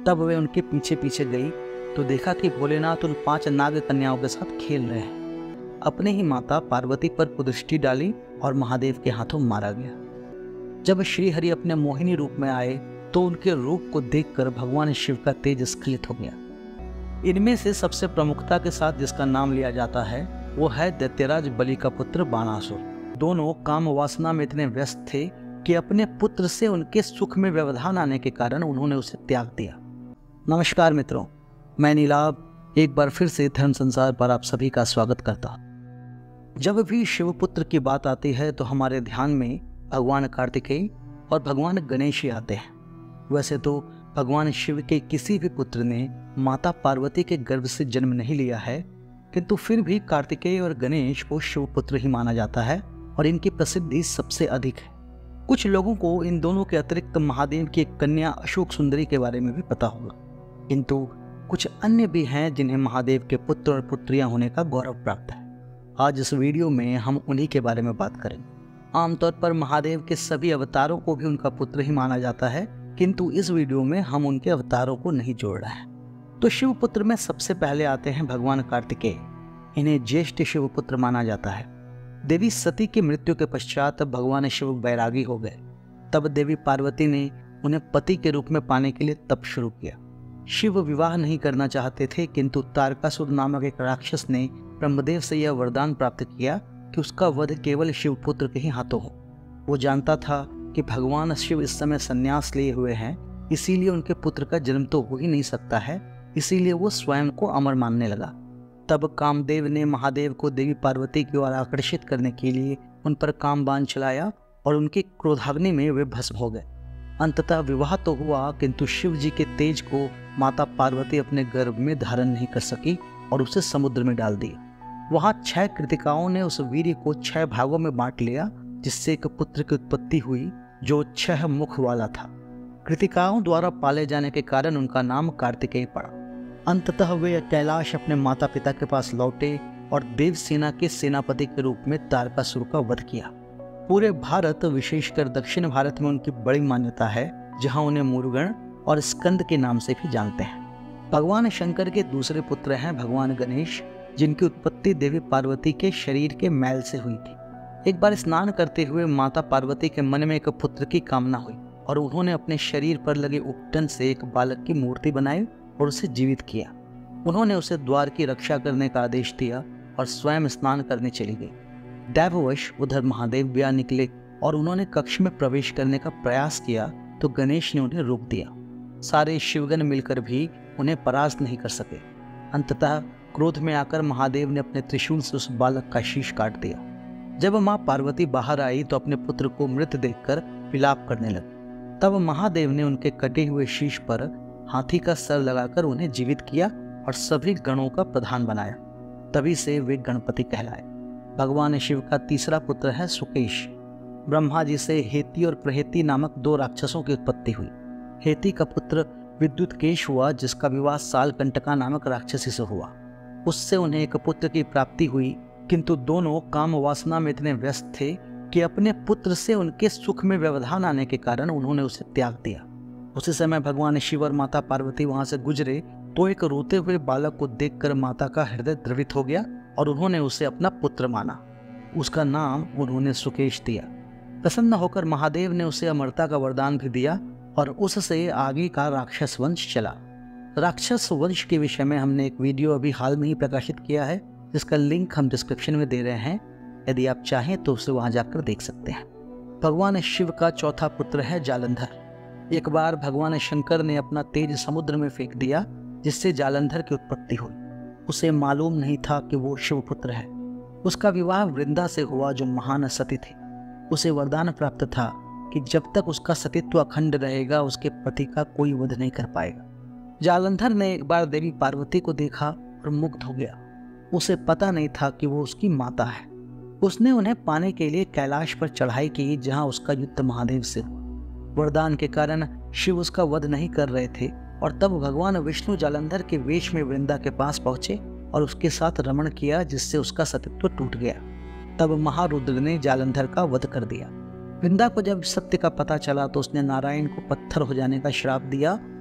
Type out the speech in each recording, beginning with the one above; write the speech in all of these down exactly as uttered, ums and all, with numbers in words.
तब वे उनके पीछे पीछे गई तो देखा कि भोलेनाथ उन पांच नाग कन्याओं के साथ खेल रहे हैं। अपने ही माता पार्वती पर कुदृष्टि डाली और महादेव के हाथों मारा गया। जब श्रीहरि अपने मोहिनी रूप में आए तो उनके रूप को देखकर भगवान शिव का तेज स्खलित हो गया। इनमें से सबसे प्रमुखता के साथ जिसका नाम लिया जाता है वो है दैत्यराज बलि का पुत्र बाणासुर। दोनों काम वासना में इतने व्यस्त थे कि अपने पुत्र से उनके सुख में व्यवधान आने के कारण उन्होंने उसे त्याग दिया। नमस्कार मित्रों, मैं नीलाभ एक बार फिर से धर्म संसार पर आप सभी का स्वागत करता हूँ। जब भी शिवपुत्र की बात आती है तो हमारे ध्यान में भगवान कार्तिकेय और भगवान गणेश ही आते हैं। वैसे तो भगवान शिव के किसी भी पुत्र ने माता पार्वती के गर्भ से जन्म नहीं लिया है, किंतु फिर भी कार्तिकेय और गणेश को शिवपुत्र ही माना जाता है और इनकी प्रसिद्धि सबसे अधिक है। कुछ लोगों को इन दोनों के अतिरिक्त महादेव की एक कन्या अशोक सुंदरी के बारे में भी पता होगा, किंतु कुछ अन्य भी हैं जिन्हें महादेव के पुत्र और पुत्रियां होने का गौरव प्राप्त है। आज इस वीडियो में हम उन्हीं के बारे में बात करेंगे। आमतौर पर महादेव के सभी अवतारों को भी उनका पुत्र ही माना जाता है, किंतु इस वीडियो में हम उनके अवतारों को नहीं जोड़ रहे हैं। तो शिवपुत्र में सबसे पहले आते हैं भगवान कार्तिकेय। इन्हें ज्येष्ठ शिवपुत्र माना जाता है। देवी सती की मृत्यु के पश्चात भगवान शिव बैरागी हो गए। तब देवी पार्वती ने उन्हें पति के रूप में पाने के लिए तप शुरू किया। शिव विवाह नहीं करना चाहते थे, किंतु तारकासुर नामक एक राक्षस ने ब्रह्मदेव से यह वरदान प्राप्त किया कि उसका वध केवल शिवपुत्र के ही हाथों हो। वो जानता था कि भगवान शिव इस समय संन्यास लिए हुए हैं, इसीलिए उनके पुत्र का जन्म तो हो ही नहीं सकता है, इसीलिए वो स्वयं को अमर मानने लगा। तब कामदेव ने महादेव को देवी पार्वती की ओर आकर्षित करने के लिए उन पर कामबाण चलाया और उनकी क्रोधाग्नि में वे भस्म हो गए। अंततः विवाह तो हुआ, किंतु शिव जी के तेज को माता पार्वती अपने गर्भ में धारण नहीं कर सकी और उसे समुद्र में डाल दिया। वहां छह कृतिकाओं ने उस वीर्य को छह भागों में बांट लिया, जिससे एक पुत्र की उत्पत्ति हुई जो छह मुख वाला था। कृतिकाओं द्वारा पाले जाने के कारण उनका नाम कार्तिकेय पड़ा। अंततः वे कैलाश अपने माता पिता के पास लौटे और देवसेना के सेनापति के रूप में तारकासुर का वध किया। पूरे भारत, विशेषकर दक्षिण भारत में उनकी बड़ी मान्यता है, जहां उन्हें मुरुगन और स्कंद के नाम से भी जानते हैं। भगवान शंकर के दूसरे पुत्र हैं भगवान गणेश, जिनकी उत्पत्ति देवी पार्वती के शरीर के मैल से हुई थी। एक बार स्नान करते हुए माता पार्वती के मन में एक पुत्र की कामना हुई और उन्होंने अपने शरीर पर लगे उपटन से एक बालक की मूर्ति बनाई और उसे जीवित किया। उन्होंने उसे द्वार की रक्षा करने का आदेश दिया और स्वयं स्नान करने चली गई। दैववश उधर महादेव भी आ निकले और उन्होंने कक्ष में प्रवेश करने का प्रयास किया तो गणेश ने उन्हें रोक दिया। सारे शिवगण मिलकर भी उन्हें परास्त नहीं कर सके। अंततः क्रोध में आकर महादेव ने अपने त्रिशूल से उस बालक का शीश काट दिया। जब मां पार्वती बाहर आई तो अपने पुत्र को मृत देखकर विलाप करने लगी। तब महादेव ने उनके कटे हुए शीश पर हाथी का सर लगाकर उन्हें जीवित किया और सभी गणों का प्रधान बनाया। तभी से वे गणपति कहलाए। भगवान शिव का तीसरा पुत्र है सुकेश। ब्रह्मा जी से हेती और प्रहेती नामक दो राक्षसों की उत्पत्ति हुई। हेती का पुत्र विद्युतकेश हुआ, जिसका विवाह सालकंटका नामक राक्षसी से हुआ। उससे उन्हें एक पुत्र की प्राप्ति हुई, किंतु दोनों काम वासना में इतने व्यस्त थे कि अपने पुत्र से उनके सुख में व्यवधान आने के कारण उन्होंने उसे त्याग दिया। उसी समय भगवान शिव और माता पार्वती वहां से गुजरे तो एक रोते हुए बालक को देखकर माता का हृदय द्रवित हो गया और उन्होंने उसे अपना पुत्र माना। उसका नाम उन्होंने सुकेश दिया। प्रसन्न होकर महादेव ने उसे अमरता का वरदान भी दिया और उससे आगे का राक्षस वंश चला। राक्षस वंश के विषय में हमने एक वीडियो अभी हाल में ही प्रकाशित किया है, जिसका लिंक हम डिस्क्रिप्शन में दे रहे हैं। यदि आप चाहें तो उसे वहां जाकर देख सकते हैं। भगवान शिव का चौथा पुत्र है जालंधर। एक बार भगवान शंकर ने अपना तेज समुद्र में फेंक दिया, जिससे जालंधर की उत्पत्ति हुई। उसे मालूम नहीं था कि वो शिवपुत्र है। उसका विवाह वृंदा से हुआ, जो महान सती थी। उसे वरदान प्राप्त था कि जब तक उसका सतीत्व अखंड रहेगा उसके पति का कोई वध नहीं कर पाएगा। जालंधर ने एक बार देवी पार्वती को देखा और मुग्ध हो गया। उसे पता नहीं था कि वो उसकी माता है। उसने उन्हें पाने के लिए कैलाश पर चढ़ाई की, जहां उसका युद्ध महादेव से हुआ। वरदान के कारण शिव उसका वध नहीं कर रहे थे और तब भगवान विष्णु जालंधर के वेश में वृंदा के पास पहुंचे और उसके साथ रमण किया, जिससे उसका सतीत्व टूट गया। तब महारुद्र ने जालंधर का वध कर दिया। वृंदा को जब सत्य का पता चला तो उसने नारायण को पत्थर हो जाने का श्राप दिया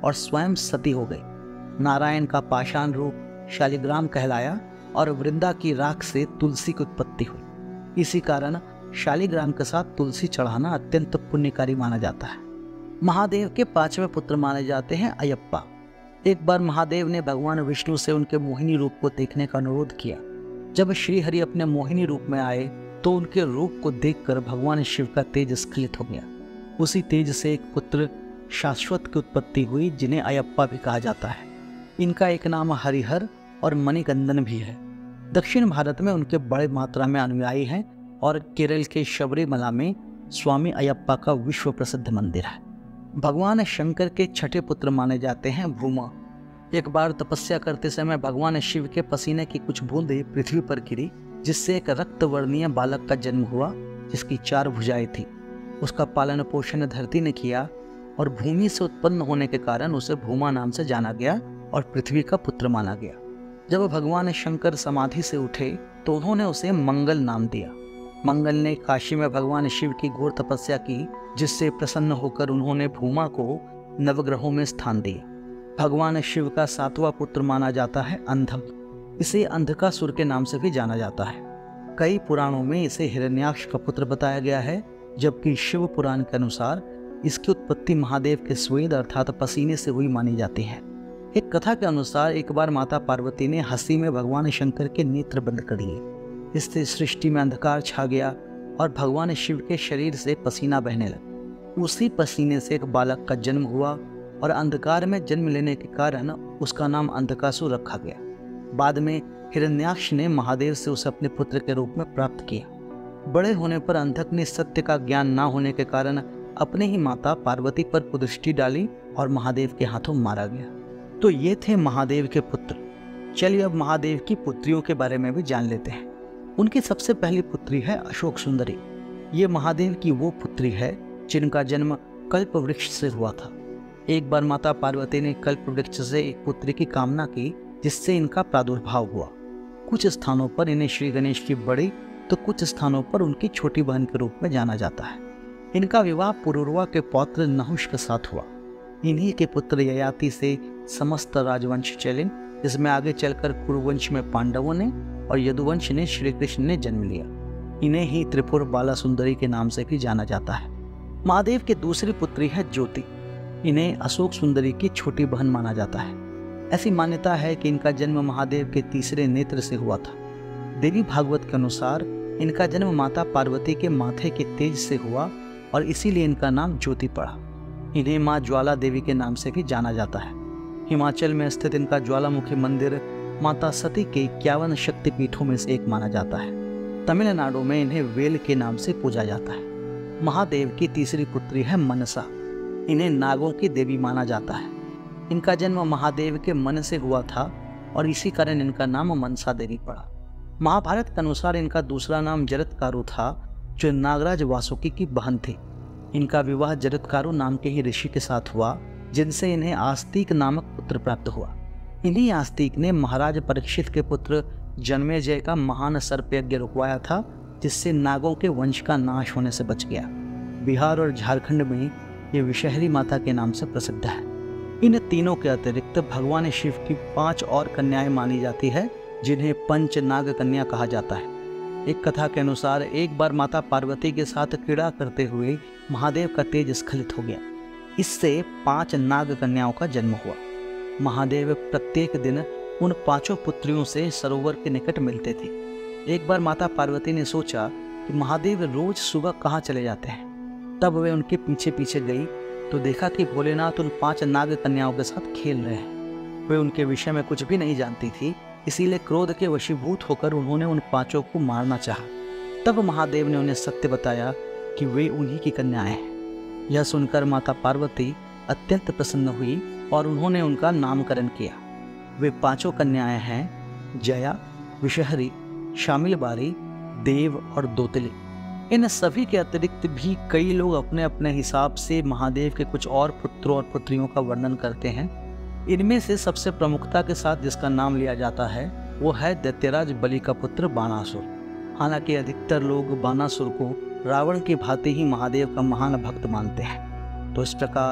और स्वयं सती हो गई। नारायण का पाषाण रूप शालिग्राम कहलाया और वृंदा की राख से तुलसी की उत्पत्ति हुई। इसी कारण शालिग्राम के साथ तुलसी चढ़ाना अत्यंत पुण्यकारी माना जाता है। महादेव के पांचवें पुत्र माने जाते हैं अयप्पा। एक बार महादेव ने भगवान विष्णु से उनके मोहिनी रूप को देखने का अनुरोध किया। जब श्रीहरि अपने मोहिनी रूप में आए तो उनके रूप को देखकर भगवान शिव का तेज स्खलित हो गया। उसी तेज से एक पुत्र शाश्वत की उत्पत्ति हुई, जिन्हें अयप्पा भी कहा जाता है। इनका एक नाम हरिहर और मणिकंदन भी है। दक्षिण भारत में उनके बड़े मात्रा में अनुयायी हैं और केरल के शबरीमला में स्वामी अयप्पा का विश्व प्रसिद्ध मंदिर है। भगवान शंकर के छठे पुत्र माने जाते हैं भूमा। एक बार तपस्या करते समय भगवान शिव के पसीने की कुछ बूंदें पृथ्वी पर गिरी, जिससे एक रक्त वर्णीय बालक का जन्म हुआ, जिसकी चार भुजाएं थी। उसका पालन पोषण धरती ने किया और भूमि से उत्पन्न होने के कारण उसे भूमा नाम से जाना गया और पृथ्वी का पुत्र माना गया। जब भगवान शंकर समाधि से उठे तो उन्होंने उसे मंगल नाम दिया। मंगल ने काशी में भगवान शिव की घोर तपस्या की, जिससे प्रसन्न होकर उन्होंने भूमा को नवग्रहों में स्थान दिया। भगवान शिव का सातवां पुत्र माना जाता है अंधम। इसे अंधकासुर के नाम से भी जाना जाता है। कई पुराणों में इसे हिरण्याक्ष का पुत्र बताया गया है, जबकि शिव पुराण के अनुसार इसकी उत्पत्ति महादेव के स्वेद अर्थात पसीने से हुई मानी जाती है। एक कथा के अनुसार एक बार माता पार्वती ने हंसी में भगवान शंकर के नेत्र बंद कर लिए। इससे सृष्टि में अंधकार छा गया और भगवान शिव के शरीर से पसीना बहने लगा। उसी पसीने से एक बालक का जन्म हुआ और अंधकार में जन्म लेने के कारण उसका नाम अंधकासुर रखा गया। बाद में हिरण्याक्ष ने महादेव से उसे अपने पुत्र के रूप में प्राप्त किया। बड़े होने पर अंधक ने सत्य का ज्ञान ना होने के कारण अपने ही माता पार्वती पर कुदृष्टि डाली और महादेव के हाथों मारा गया। तो ये थे महादेव के पुत्र। चलिए अब महादेव की पुत्रियों के बारे में भी जान लेते हैं। उनकी सबसे पहली पुत्री है अशोक सुंदरी। ये महादेव की वो पुत्री है जिनका जन्म कल्प वृक्ष से हुआ था। एक बार माता पार्वती ने कल्प वृक्ष से एक पुत्री की कामना की, जिससे इनका प्रादुर्भाव हुआ। कुछ स्थानों पर इन्हें श्री गणेश की बड़ी तो कुछ स्थानों पर उनकी छोटी बहन के रूप में जाना जाता है। इनका विवाह पुरुरवा के पौत्र नहुष के साथ हुआ। इन्हीं के पुत्र ययाति से समस्त राजवंश चले, जिसमें आगे चलकर कुरुवंश में पांडवों ने और यदुवंश ने श्री कृष्ण ने जन्म लिया। इन्हें ही त्रिपुर बाला सुंदरी के नाम से भी जाना जाता है। महादेव की दूसरी पुत्री है ज्योति। इन्हें अशोक सुंदरी की छोटी बहन माना जाता है। ऐसी मान्यता है कि इनका जन्म महादेव के तीसरे नेत्र से हुआ था। देवी भागवत के अनुसार इनका जन्म माता पार्वती के माथे के तेज से हुआ और इसीलिए इनका नाम ज्योति पड़ा। इन्हें माँ ज्वाला देवी के नाम से भी जाना जाता है। हिमाचल में स्थित इनका ज्वालामुखी मंदिर माता सती के इक्यावन शक्तिपीठों में से एक माना जाता है। तमिलनाडु में इन्हें वेल के नाम से पूजा जाता है। महादेव की तीसरी पुत्री है मनसा। इन्हें नागों की देवी माना जाता है। इनका जन्म महादेव के मन से हुआ था और इसी कारण इनका नाम मनसा देवी पड़ा। महाभारत के अनुसार इनका दूसरा नाम जरत्कारु था, जो नागराज वासुकी की बहन थी। इनका विवाह जरत्कारु नाम के ही ऋषि के साथ हुआ, जिनसे इन्हें आस्तिक नामक पुत्र प्राप्त हुआ। इन्हीं आस्तिक ने महाराज परीक्षित के पुत्र जन्मेजय का महान सर्प यज्ञ रुकवाया था, जिससे नागों के वंश का नाश होने से बच गया। बिहार और झारखंड में ये विषहरी माता के नाम से प्रसिद्ध है। इन तीनों के अतिरिक्त भगवान शिव की पांच और कन्याएं मानी जाती है, जिन्हें पंच नाग कन्या कहा जाता है। एक कथा के अनुसार एक बार माता पार्वती के साथ क्रीड़ा करते हुए महादेव का तेज स्खलित हो गया। इससे पांच नाग कन्याओं का जन्म हुआ। महादेव प्रत्येक दिन उन पांचों पुत्रियों से सरोवर के निकट मिलते थे। एक बार माता पार्वती ने सोचा कि महादेव रोज सुबह कहाँ चले जाते हैं। तब वे उनके पीछे पीछे गई तो देखा कि भोलेनाथ उन पांच नाग कन्याओं के साथ खेल रहे हैं। वे उनके विषय में कुछ भी नहीं जानती थी, इसीलिए क्रोध के वशीभूत होकर उन्होंने उन पांचों को मारना चाहा। तब महादेव ने उन्हें सत्य बताया कि वे उन्हीं की कन्याएं हैं। यह सुनकर माता पार्वती अत्यंत प्रसन्न हुई और उन्होंने उनका नामकरण किया। वे पांचों कन्याएं हैं जया, विषहरी, शामिलबारी, देव और दोतली। इन सभी के अतिरिक्त भी कई लोग अपने अपने हिसाब से महादेव के कुछ और पुत्रों और पुत्रियों का वर्णन करते हैं। इनमें से सबसे प्रमुखता के साथ जिसका नाम लिया जाता है वो है दैत्यराज बलि का पुत्र बाणासुर। हालांकि अधिकतर लोग बाणासुर को रावण की भांति ही महादेव का महान भक्त मानते हैं। तो इस प्रकार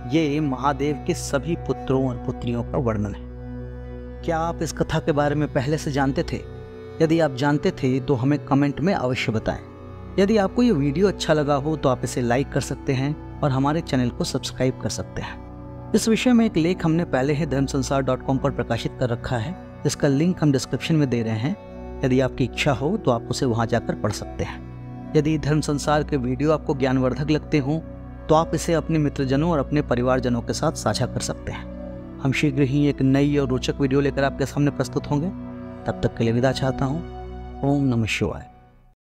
ये महादेव के सभी पुत्रों और पुत्रियों का वर्णन है। क्या आप इस कथा के बारे में पहले से जानते थे? यदि आप जानते थे तो हमें कमेंट में अवश्य बताएं। यदि आपको ये वीडियो अच्छा लगा हो तो आप इसे लाइक कर सकते हैं और हमारे चैनल को सब्सक्राइब कर सकते हैं। इस विषय में एक लेख हमने पहले ही धर्म संसार डॉट कॉम पर प्रकाशित कर रखा है, जिसका लिंक हम डिस्क्रिप्शन में दे रहे हैं। यदि आपकी इच्छा हो तो आप उसे वहां जाकर पढ़ सकते हैं। यदि धर्म संसार के वीडियो आपको ज्ञानवर्धक लगते हों तो आप इसे अपने मित्रजनों और अपने परिवारजनों के साथ साझा कर सकते हैं। हम शीघ्र ही एक नई और रोचक वीडियो लेकर आपके सामने प्रस्तुत होंगे। तब तक के लिए विदा चाहता हूँ। ओम नमः शिवाय।